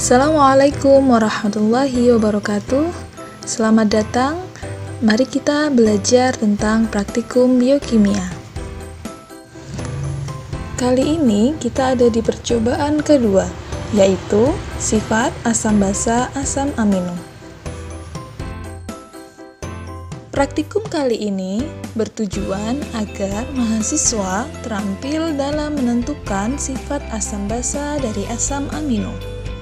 Assalamualaikum warahmatullahi wabarakatuh. Selamat datang. Mari kita belajar tentang praktikum biokimia. Kali ini kita ada di percobaan kedua, yaitu sifat asam basa asam amino. Praktikum kali ini bertujuan agar mahasiswa terampil dalam menentukan sifat asam basa dari asam amino.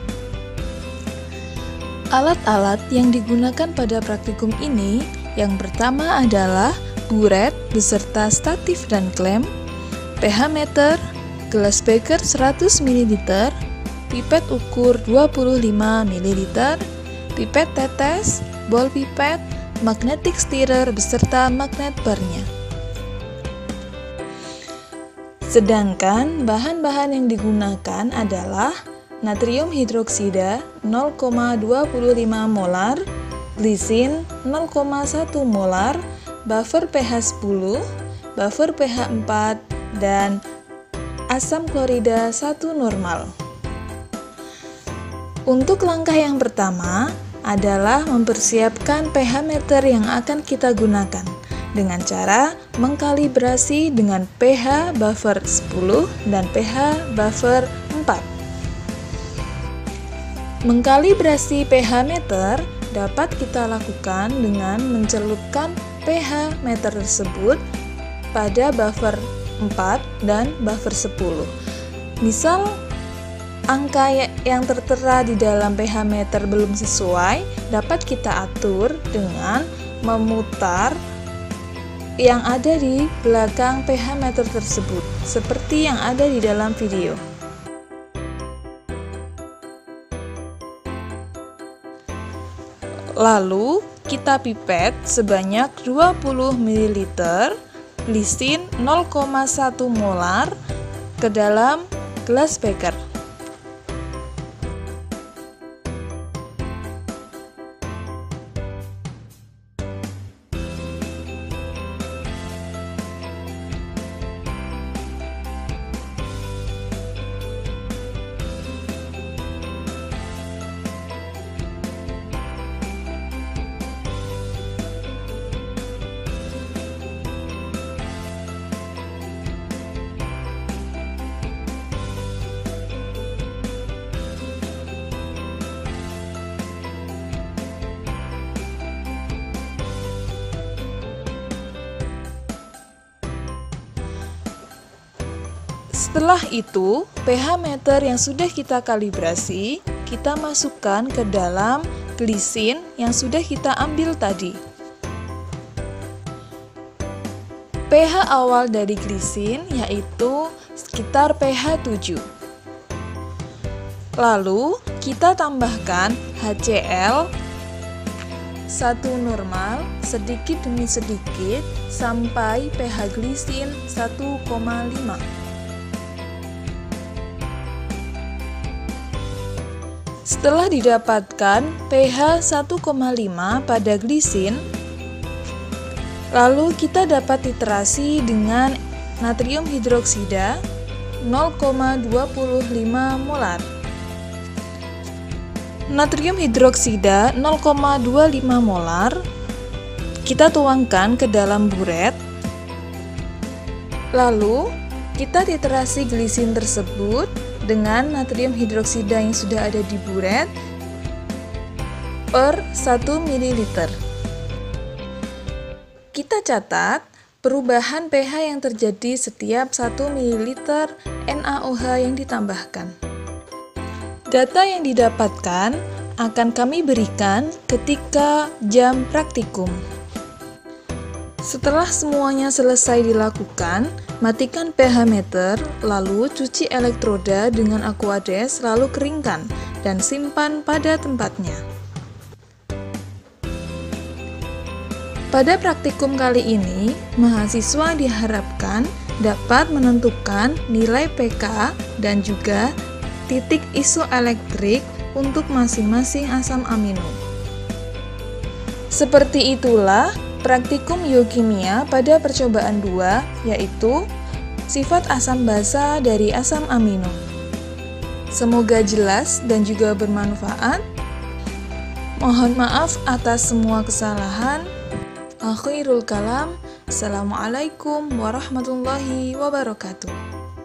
Alat-alat yang digunakan pada praktikum ini yang pertama adalah buret beserta statif dan klem, pH meter, gelas beker 100 ml, pipet ukur 25 ml, pipet tetes, bol pipet, magnetic stirrer beserta magnet barnya. Sedangkan bahan-bahan yang digunakan adalah natrium hidroksida 0,25 molar, glisin 0,1 molar, buffer pH 10, buffer pH 4, dan asam klorida 1 normal. Untuk langkah yang pertama adalah mempersiapkan pH meter yang akan kita gunakan dengan cara mengkalibrasi dengan pH buffer 10 dan pH buffer 4. Mengkalibrasi pH meter dapat kita lakukan dengan mencelupkan pH meter tersebut pada buffer 4 dan buffer 10. Misal angka yang tertera di dalam pH meter belum sesuai, dapat kita atur dengan memutar yang ada di belakang pH meter tersebut, seperti yang ada di dalam video. Lalu, kita pipet sebanyak 20 ml glisin 0,1 molar ke dalam gelas beker. Setelah itu, pH meter yang sudah kita kalibrasi, kita masukkan ke dalam glisin yang sudah kita ambil tadi. pH awal dari glisin yaitu sekitar pH 7. Lalu, kita tambahkan HCl 1 normal sedikit demi sedikit sampai pH glisin 1,5. Setelah didapatkan pH 1,5 pada glisin, lalu kita dapat titrasi dengan natrium hidroksida 0,25 molar. Natrium hidroksida 0,25 molar kita tuangkan ke dalam buret. Lalu kita titrasi glisin tersebut dengan natrium hidroksida yang sudah ada di buret per 1 ml. Kita catat perubahan pH yang terjadi setiap 1 ml NaOH yang ditambahkan. Data yang didapatkan akan kami berikan ketika jam praktikum. Setelah semuanya selesai dilakukan, matikan pH meter, lalu cuci elektroda dengan Aquades, lalu keringkan dan simpan pada tempatnya. Pada praktikum kali ini, mahasiswa diharapkan dapat menentukan nilai pK dan juga titik isoelektrik untuk masing-masing asam amino. Seperti itulah praktikum biokimia pada percobaan 2, yaitu sifat asam basa dari asam amino. Semoga jelas dan juga bermanfaat. Mohon maaf atas semua kesalahan. Akhirul kalam. Assalamualaikum warahmatullahi wabarakatuh.